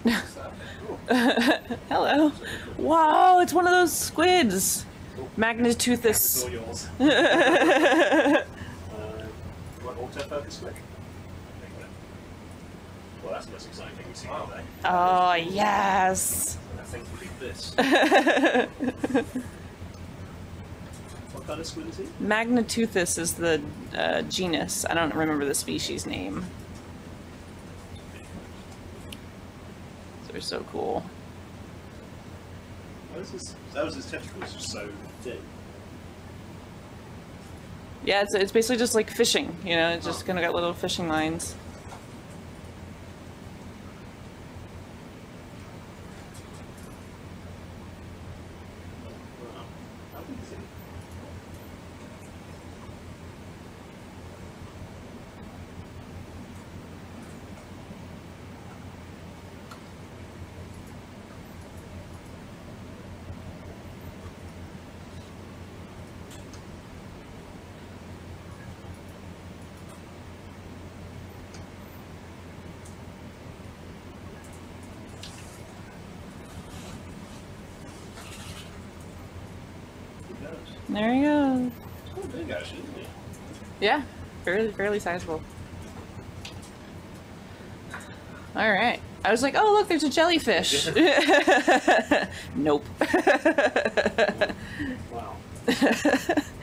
Hello. Whoa, it's one of those squids. Magnapinna. It's all yours. What autofocus squid? Well, that's the most exciting thing we've seen today. Oh, yes. I think we'll leave this. What kind of squid is he? Magnapinna is the genus. I don't remember the species name. They're so cool. That was his tentacles just so thin. Yeah, it's basically just like fishing, you know, it's just kind of got little fishing lines. Wow. How big is he? There he goes. Oh, big actually, isn't he? Yeah, fairly sizable. All right. I was like, oh look, there's a jellyfish. Nope. Wow.